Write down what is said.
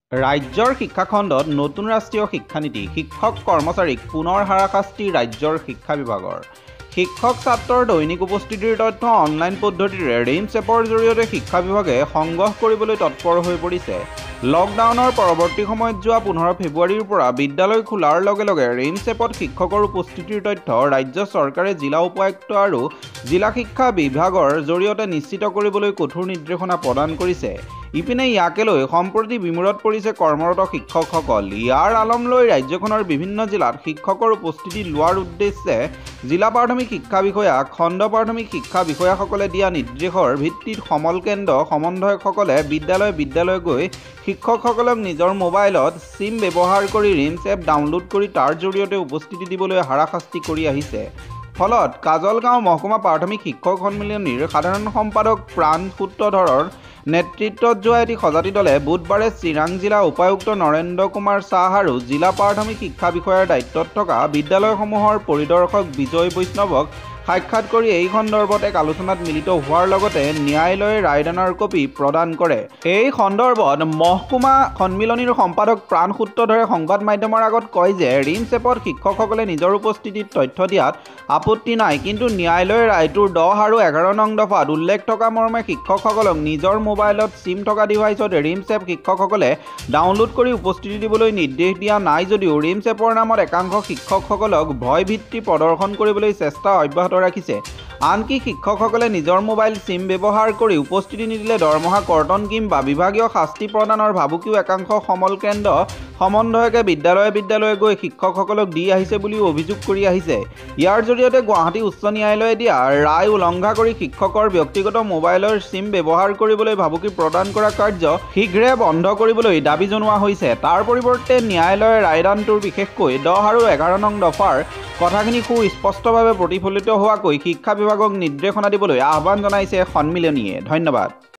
ৰাজ্যৰ শিক্ষাখণ্ডত নতুন ৰাষ্ট্ৰীয় শিক্ষানীতি শিক্ষক কৰ্মচাৰীক পুনৰ হাৰাশাস্তি ৰাজ্যৰ শিক্ষা বিভাগৰ শিক্ষক ছাত্ৰৰ দৈনিক উপস্থিতিৰ তথ্য অনলাইন পদ্ধতিৰে ৰিমছ এপৰ জৰিয়তে শিক্ষা বিভাগে সংগ্ৰহ কৰিবলৈ তৎপৰ হৈ পৰিছে। লকডাউনৰ পৰৱৰ্তী সময়ত যোৱা 15 ফেব্ৰুৱাৰীৰ পৰা বিদ্যালয় খোলাৰ লগে লগে ৰিমছ এপত শিক্ষকৰ উপস্থিতিৰ তথ্য ৰাজ্য চৰকাৰে জিলা উপায়ুক্ত আৰু জিলা শিক্ষা বিভাগৰ জৰিয়তে নিশ্চিত কৰিবলৈ কঠোৰ নিৰ্দেশনা প্ৰদান কৰিছে। ইপিনে ইয়াকে লৈ সম্প্ৰতি বিমূৰত পৰিছে কৰ্মৰত শিক্ষকসকল। ইয়াৰ আলম লৈ ৰাজ্যখনৰ বিভিন্ন জিলাত শিক্ষকৰ উপস্থিতি লোৱাৰ উদ্দেশ্যে জিলা প্ৰাথমিক শিক্ষা বিষয়া, খণ্ড প্ৰাথমিক শিক্ষা বিষয়াসকলে দিয়া নিৰ্দেশৰ ভিত্তিত সমল কেন্দ্ৰ সমন্বয়কসকলে বিদ্যালয় গৈ শিক্ষকসকলক নিজৰ মোবাইলত চিম ব্যৱহাৰ কৰি ৰিমছ এপ ডাউনলোড কৰি তাৰ জৰিয়তে উপস্থিতি দিবলৈ হাৰাশাস্তি কৰি আহিছে। ফলত কাজলগাঁও মহকুমা প্ৰাথমিক শিক্ষক সন্মিলনীৰ সাধাৰণ সম্পাদক প্ৰাণ সূত্ৰধৰৰ নেতৃত্বত যোৱা এটি সজাতি দলে বুধবাৰে চিৰাং জিলা উপায়ুক্ত নৰেন্দ্ৰ কুমাৰ শ্বাহ আৰু জিলা প্ৰাথমিক শিক্ষা বিষয়াৰ দায়িত্বত থকা বিদ্যালয়সমূহৰ পৰিদৰ্শক বিজয় বৈষ্ণৱক সাক্ষাৎ কৰি এই সন্দৰ্ভত এক আলোচনাত মিলিত হোৱাৰ লগতে ন্যায়ালয়ে ৰায়দানৰ কপি প্ৰদান কৰে। এই সন্দৰ্ভত মহকুমা সন্মিলনীৰ সম্পাদক প্ৰাণ সূত্ৰধৰে সংবাদ মাধ্যমৰ আগত কয় যে ৰিমছ এপত শিক্ষকসকলে নিজৰ উপস্থিতিত তথ্য দিয়াত আপত্তি নাই, কিন্তু ন্যায়ালয়ৰ ৰায়টোৰ 10 আৰু 11 নং দফাত উল্লেখ থকা মৰ্মে শিক্ষকসকলক নিজৰ মোবাইলত চিম থকা ডিভাইচত ৰিমছ এপ শিক্ষকসকলে ডাউনলোড কৰি উপস্থিতি দিবলৈ নিৰ্দেশ দিয়া নাই যদিও ৰিমছ এপৰ নামত একাংশ শিক্ষকসকলক ভয়ভিত্তি প্ৰদৰ্শন কৰিবলৈ চেষ্টা অব্যাহত ৰাখিছে। আনকি শিক্ষকসকলে নিজৰ মোবাইল চিম ব্যৱহাৰ কৰি উপস্থিতি নিদিলে দৰমহা কৰ্তন কিংবা বিভাগীয় শাস্তি প্ৰদানৰ ভাবুকিও একাংশ সমল কেন্দ্ৰ সমন্বয়কে বিদ্যালয়ে গৈ শিক্ষকসকলক দি আহিছে বুলিও অভিযোগ কৰি আহিছে। ইয়াৰ জৰিয়তে গুৱাহাটী উচ্চ ন্যায়ালয়ে দিয়া ৰায় উলংঘা কৰি শিক্ষকৰ ব্যক্তিগত মোবাইলৰ চিম ব্যৱহাৰ কৰিবলৈ ভাবুকি প্ৰদান কৰা কাৰ্য শীঘ্ৰে বন্ধ কৰিবলৈ দাবী জনোৱা হৈছে। তাৰ পৰিৱৰ্তে ন্যায়ালয়ৰ ৰায়দানটোৰ বিশেষকৈ 10 আৰু 11 নং দফাৰ কথাখিনি সুস্পষ্টভাৱে প্ৰতিফলিত হোৱাকৈ শিক্ষা বিভাগক নিৰ্দেশনা দিবলৈ আহ্বান জনাইছে সন্মিলনীয়ে। ধন্যবাদ।